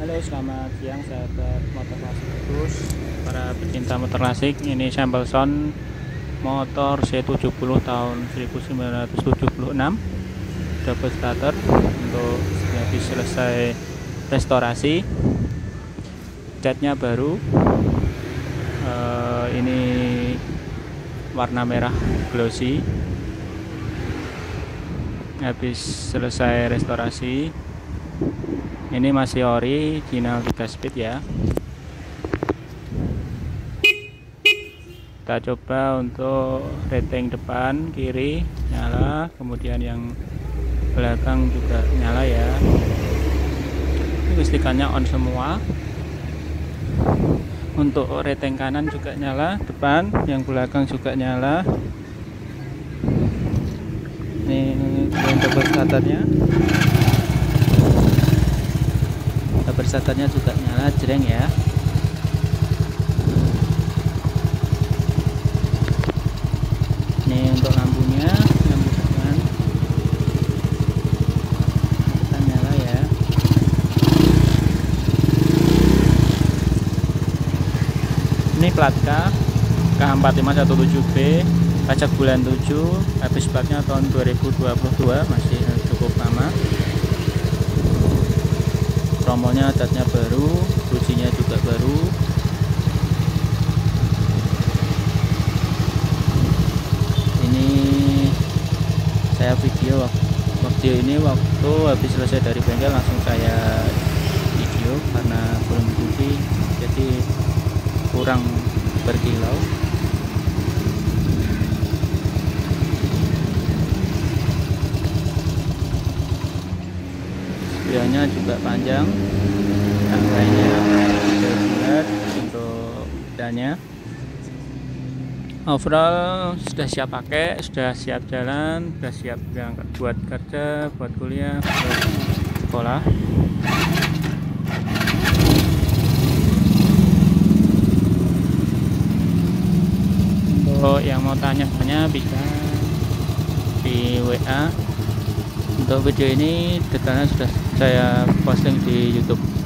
Halo, selamat siang sahabat motor klasik terus para pecinta motor klasik. Ini sampel sound motor C70 tahun 1976 double starter untuk habis selesai restorasi, catnya baru. Ini warna merah glossy, habis selesai restorasi. Ini masih original 3 speed ya. Kita coba untuk rating depan kiri nyala, kemudian yang belakang juga nyala ya. Ini listrikannya on semua. Untuk rating kanan juga nyala, depan yang belakang juga nyala. Ini double starternya. Starternya juga nyala jreng ya. Ini untuk lampunya, lampu depan kita nyala ya. Ini plat K4517B, pajak bulan 7, habis platnya tahun 2022, masih cukup lama. Romonya catnya baru, bujinya juga baru. Ini saya video ini waktu habis selesai dari bengkel, langsung saya video karena belum cuci, jadi kurang berkilau. Spionnya juga panjang, rangkainya bulat untuk dannya. Overall sudah siap pakai, sudah siap jalan, sudah siap berangkat buat kerja, buat kuliah, buat sekolah. Untuk yang mau tanya-tanya bisa di WA. Untuk video ini detailnya sudah saya posting di YouTube.